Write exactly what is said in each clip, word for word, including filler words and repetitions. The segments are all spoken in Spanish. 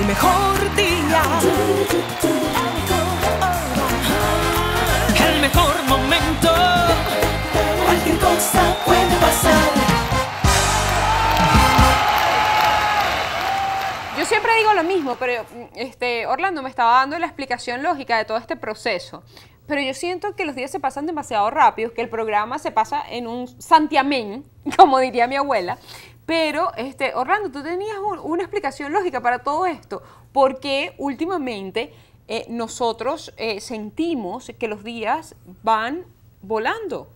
mejor día, el mejor momento, cualquier cosa puede pasar. Yo siempre digo lo mismo, pero este, Orlando me estaba dando la explicación lógica de todo este proceso. Pero yo siento que los días se pasan demasiado rápido, que el programa se pasa en un santiamén, como diría mi abuela. Pero, este, Orlando, tú tenías un, una explicación lógica para todo esto. Porque últimamente eh, nosotros eh, sentimos que los días van volando.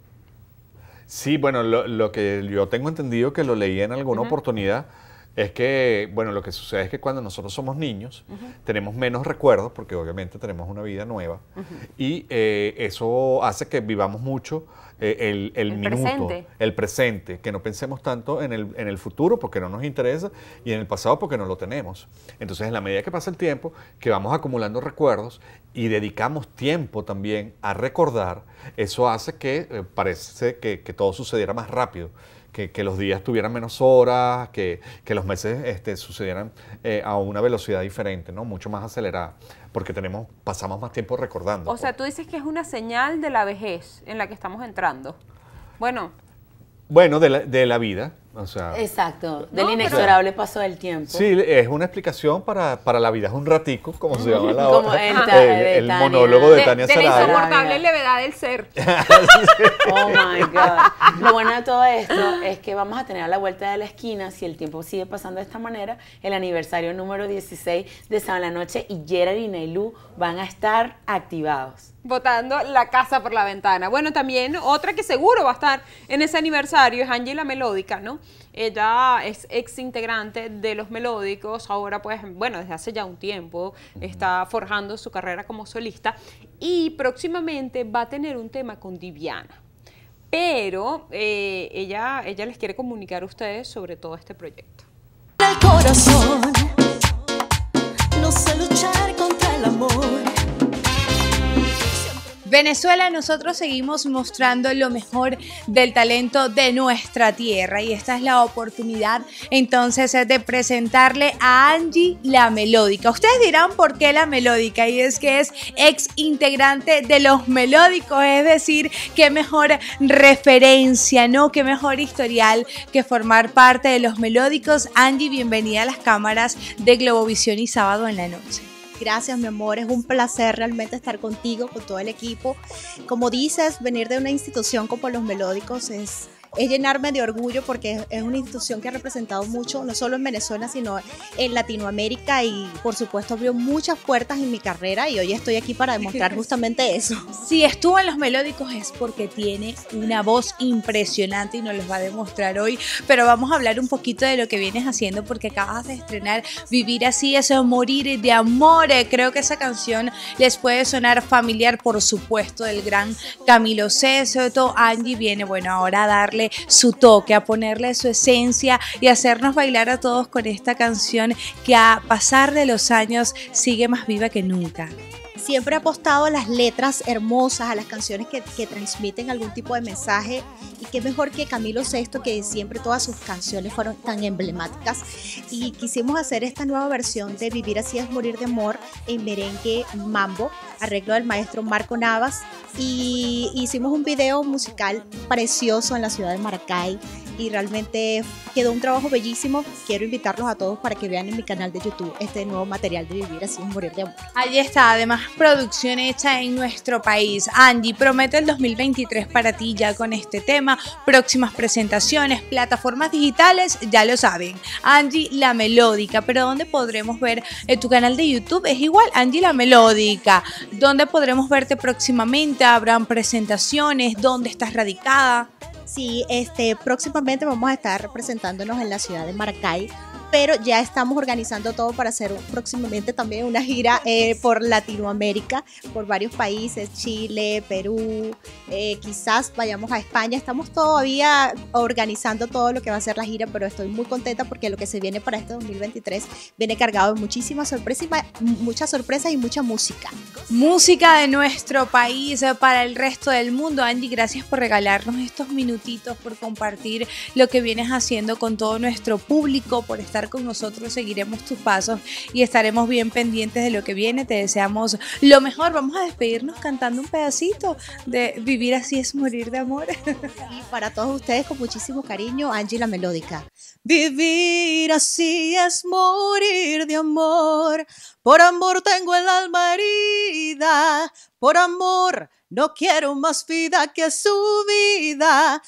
Sí, bueno, lo, lo que yo tengo entendido, que lo leí en alguna uh-huh. oportunidad, es que, bueno, lo que sucede es que cuando nosotros somos niños, uh-huh. tenemos menos recuerdos, porque obviamente tenemos una vida nueva, uh-huh. y eh, eso hace que vivamos mucho eh, el, el, el minuto, presente. el presente, que no pensemos tanto en el, en el futuro porque no nos interesa, y en el pasado porque no lo tenemos. Entonces, en la medida que pasa el tiempo, que vamos acumulando recuerdos y dedicamos tiempo también a recordar, eso hace que eh, parece que, que todo sucediera más rápido. Que, que los días tuvieran menos horas, que, que los meses este, sucedieran eh, a una velocidad diferente, ¿no? Mucho más acelerada, porque tenemos, pasamos más tiempo recordando. O pues. sea, tú dices que es una señal de la vejez en la que estamos entrando. Bueno. Bueno, de la, de la vida. O sea, exacto, del no, inexorable pero, paso del tiempo. Sí, es una explicación para, para la vida, es un ratico, como se llama la como obra. El, el, el monólogo de, de Tania Sarabia. De la insoportable levedad del ser. Oh my God. Lo bueno de todo esto es que vamos a tener a la vuelta de la esquina, si el tiempo sigue pasando de esta manera, el aniversario número dieciséis de Sábado en la Noche, y Gerard y Neilú van a estar activados. Botando la casa por la ventana. Bueno, también otra que seguro va a estar en ese aniversario es Angie la Melódica, ¿no? Ella es ex integrante de Los Melódicos, ahora pues, bueno, desde hace ya un tiempo está forjando su carrera como solista, y próximamente va a tener un tema con Diviana. Pero eh, ella, ella les quiere comunicar a ustedes sobre todo este proyecto. El corazón no sé luchar contra el amor. Venezuela, nosotros seguimos mostrando lo mejor del talento de nuestra tierra, y esta es la oportunidad entonces de presentarle a Angie la Melódica. Ustedes dirán por qué la Melódica, y es que es ex integrante de Los Melódicos, es decir, qué mejor referencia, ¿no? Qué mejor historial que formar parte de Los Melódicos. Angie, bienvenida a las cámaras de Globovisión y Sábado en la Noche. Gracias, mi amor, es un placer realmente estar contigo, con todo el equipo. Como dices, venir de una institución como Los Melódicos es, es llenarme de orgullo, porque es una institución que ha representado mucho, no solo en Venezuela, sino en Latinoamérica, y por supuesto abrió muchas puertas en mi carrera, y hoy estoy aquí para demostrar justamente eso. Si estuvo en Los Melódicos es porque tiene una voz impresionante y nos los va a demostrar hoy, pero vamos a hablar un poquito de lo que vienes haciendo, porque acabas de estrenar Vivir Así es Morir de Amor. Creo que esa canción les puede sonar familiar, por supuesto, del gran Camilo Sesto. Angie viene, bueno, ahora a darle su toque, a ponerle su esencia y hacernos bailar a todos con esta canción que a pasar de los años sigue más viva que nunca. Siempre he apostado a las letras hermosas, a las canciones que, que transmiten algún tipo de mensaje, y qué mejor que Camilo Sesto, que siempre todas sus canciones fueron tan emblemáticas, y quisimos hacer esta nueva versión de Vivir Así es Morir de Amor en merengue mambo, arreglo del maestro Marco Navas, y hicimos un video musical precioso en la ciudad de Maracay, y realmente quedó un trabajo bellísimo. Quiero invitarlos a todos para que vean en mi canal de YouTube este nuevo material de Vivir Así es Morir de Amor. Allí está, además producción hecha en nuestro país. Angie, promete el dos mil veintitrés para ti ya con este tema, próximas presentaciones, plataformas digitales, ya lo saben, Angie la Melódica. Pero ¿dónde podremos ver en tu canal de YouTube? Es igual, Angie la Melódica. ¿Dónde podremos verte próximamente? ¿Habrán presentaciones? ¿Dónde estás radicada? Sí, este, próximamente vamos a estar representándonos en la ciudad de Maracay, pero ya estamos organizando todo para hacer próximamente también una gira eh, por Latinoamérica, por varios países, Chile, Perú, eh, quizás vayamos a España. Estamos todavía organizando todo lo que va a ser la gira, pero estoy muy contenta porque lo que se viene para este dos mil veintitrés viene cargado de muchísimas sorpresas, muchas sorpresas y mucha música. Música de nuestro país para el resto del mundo. Angie, gracias por regalarnos estos minutitos, por compartir lo que vienes haciendo con todo nuestro público, por estar estar con nosotros, seguiremos tus pasos y estaremos bien pendientes de lo que viene. Te deseamos lo mejor. Vamos a despedirnos cantando un pedacito de Vivir así es morir de amor. Y para todos ustedes, con muchísimo cariño, Angie la Melódica. Vivir así es morir de amor. Por amor tengo el alma herida. Por amor no quiero más vida que su vida.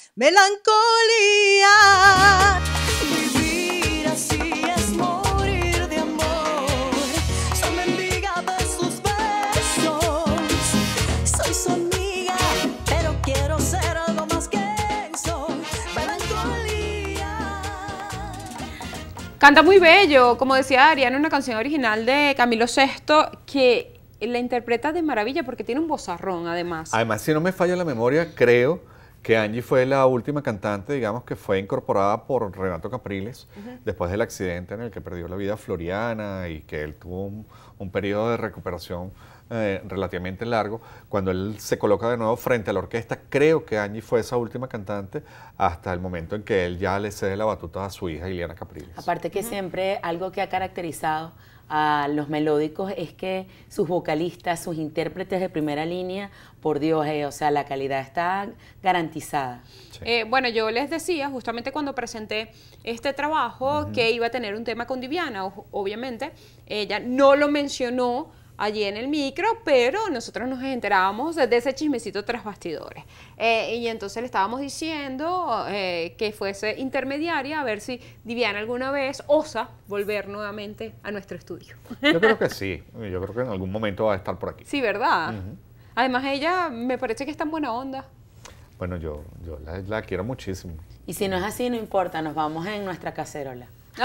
Melancolía. Vivir así es morir de amor. Soy mendiga de sus besos. Soy su amiga, pero quiero ser algo más que eso. Melancolía. Canta muy bello, como decía Ariana, una canción original de Camilo Sesto que la interpreta de maravilla porque tiene un vozarrón además. Además, si no me falla la memoria, creo que Angie fue la última cantante, digamos, que fue incorporada por Renato Capriles, uh-huh. después del accidente en el que perdió la vida Floriana y que él tuvo un, un periodo de recuperación eh, relativamente largo. Cuando él se coloca de nuevo frente a la orquesta, creo que Angie fue esa última cantante hasta el momento en que él ya le cede la batuta a su hija, Ileana Capriles. Aparte que uh-huh. siempre algo que ha caracterizado a los melódicos es que sus vocalistas, sus intérpretes de primera línea, por Dios, eh, o sea, la calidad está garantizada. Sí. Eh, bueno, yo les decía justamente cuando presenté este trabajo uh-huh. que iba a tener un tema con Diviana, o, obviamente, ella no lo mencionó allí en el micro, pero nosotros nos enterábamos de ese chismecito tras bastidores. Eh, y entonces le estábamos diciendo eh, que fuese intermediaria, a ver si Diviana alguna vez osa volver nuevamente a nuestro estudio. Yo creo que sí, yo creo que en algún momento va a estar por aquí. Sí, ¿verdad? Uh-huh. Además ella me parece que está en buena onda. Bueno, yo, yo la, la quiero muchísimo. Y si no es así, no importa, nos vamos en nuestra cacerola.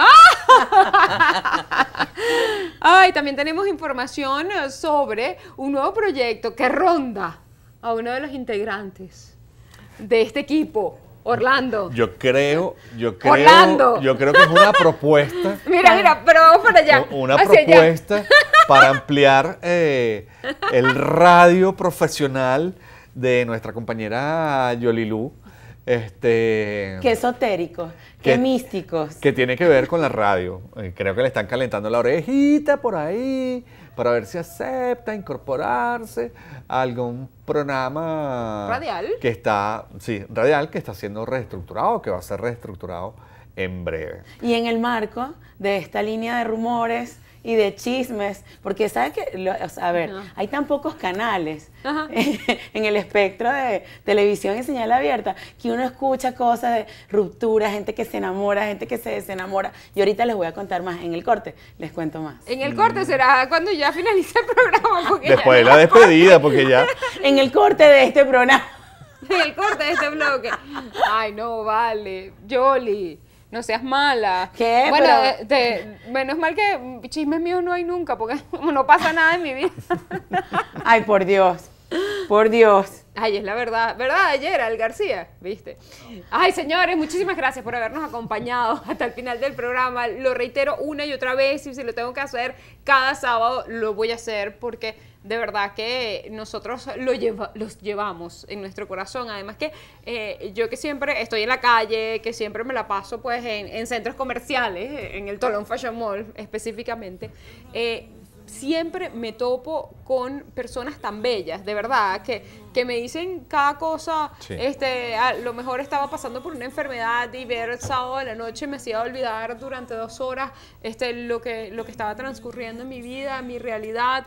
Ay, también tenemos información sobre un nuevo proyecto que ronda a uno de los integrantes de este equipo, Orlando. Yo creo, yo creo, Orlando. yo creo que es una propuesta. Mira, mira, pero vamos para allá. Una propuesta allá. Para ampliar eh, el radio profesional de nuestra compañera Yolilú. Este, qué esotéricos, qué que, místicos. Que tiene que ver con la radio. Eh, creo que le están calentando la orejita por ahí para ver si acepta incorporarse a algún programa radial que está, sí, radial que está siendo reestructurado, que va a ser reestructurado en breve. Y en el marco de esta línea de rumores y de chismes, porque sabes que, o sea, a ver, uh-huh. hay tan pocos canales uh-huh. en el espectro de televisión y señal abierta que uno escucha cosas de ruptura, gente que se enamora, gente que se desenamora. Y ahorita les voy a contar más en el corte, les cuento más. En el corte mm. será cuando ya finalice el programa. Porque después de ya la despedida, porque ya... En el corte de este programa. En el corte de este bloque. Ay, no, vale. Yoli. No seas mala. ¿Qué? Bueno, Pero... de, de, menos mal que chismes míos no hay nunca, porque no pasa nada en mi vida. Ay, por Dios. Por Dios. Ay, es la verdad. ¿Verdad? Ayer, Al García, ¿viste? Ay, señores, muchísimas gracias por habernos acompañado hasta el final del programa. Lo reitero una y otra vez, y si lo tengo que hacer cada sábado, lo voy a hacer, porque de verdad que nosotros lo lleva, los llevamos en nuestro corazón. Además que eh, yo que siempre estoy en la calle, que siempre me la paso pues en, en centros comerciales, en el Tolón Fashion Mall específicamente, eh, siempre me topo con personas tan bellas, de verdad, que, que me dicen cada cosa. Sí. Este, a lo mejor estaba pasando por una enfermedad y ver el sábado de la noche me hacía olvidar durante dos horas este, lo, que, lo que estaba transcurriendo en mi vida, mi realidad,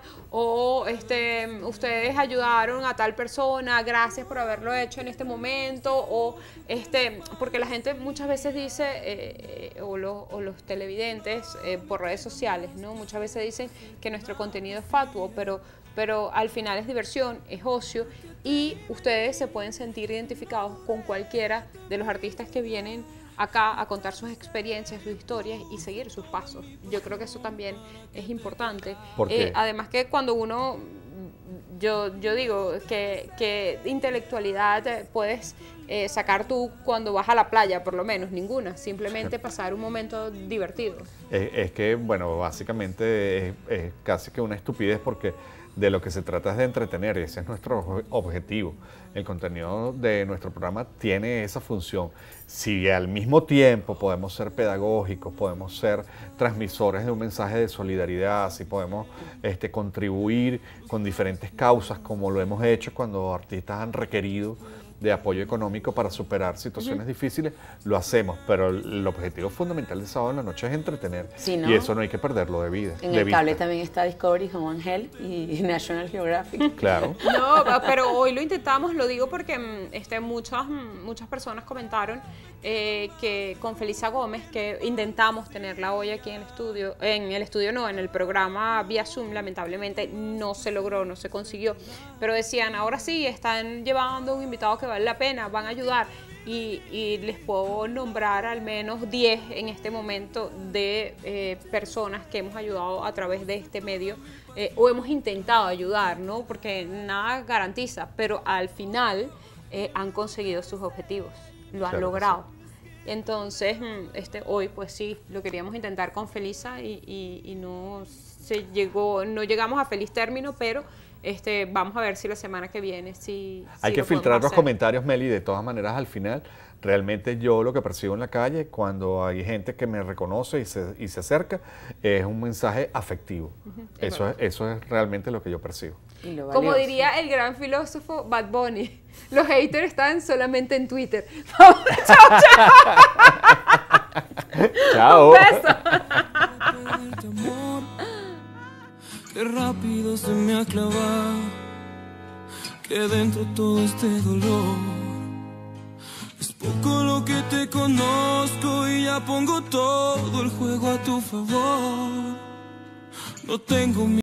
o este, ustedes ayudaron a tal persona, gracias por haberlo hecho en este momento, o este, porque la gente muchas veces dice, eh, eh, o, los, o los televidentes eh, por redes sociales, ¿no? Muchas veces dicen que nuestro contenido es fatuo, pero, pero al final es diversión, es ocio, y ustedes se pueden sentir identificados con cualquiera de los artistas que vienen acá a contar sus experiencias, sus historias y seguir sus pasos. Yo creo que eso también es importante. ¿Por qué? Eh, además que cuando uno, yo, yo digo que, que intelectualidad puedes eh, sacar tú cuando vas a la playa, por lo menos? Ninguna, simplemente pasar un momento divertido. Es, es que, bueno, básicamente es, es casi que una estupidez porque de lo que se trata es de entretener y ese es nuestro ob- objetivo. El contenido de nuestro programa tiene esa función. Si al mismo tiempo podemos ser pedagógicos, podemos ser transmisores de un mensaje de solidaridad, si podemos este, contribuir con diferentes causas como lo hemos hecho cuando artistas han requerido de apoyo económico para superar situaciones uh-huh. difíciles, lo hacemos, pero el objetivo fundamental de Sábado en la Noche es entretener, sí, ¿no? Y eso no hay que perderlo de vida. En de el vista. cable también está Discovery, Home and Health y National Geographic. Claro. No, pero hoy lo intentamos, lo digo porque este, muchas, muchas personas comentaron eh, que con Felisa Gómez, que intentamos tenerla hoy aquí en el estudio, en el estudio no, en el programa vía Zoom, lamentablemente no se logró, no se consiguió, pero decían, ahora sí, están llevando un invitado que vale la pena, van a ayudar. Y, y les puedo nombrar al menos diez en este momento de eh, personas que hemos ayudado a través de este medio eh, o hemos intentado ayudar, ¿no? Porque nada garantiza, pero al final eh, han conseguido sus objetivos, lo han claro logrado. Sí. Entonces, este, hoy pues sí, lo queríamos intentar con Felisa y, y, y no, se llegó, no llegamos a feliz término, pero Este, vamos a ver si la semana que viene sí, hay sí que filtrar los hacer. comentarios, Meli, de todas maneras al final realmente yo lo que percibo en la calle cuando hay gente que me reconoce y se, y se acerca es un mensaje afectivo. Uh-huh, eso, es, eso es realmente lo que yo percibo. Como diría el gran filósofo Bad Bunny, los haters están solamente en Twitter. Chao, chao. Chao. Un beso. Qué rápido se me ha clavado, que dentro todo este dolor. Es poco lo que te conozco y ya pongo todo el juego a tu favor. No tengo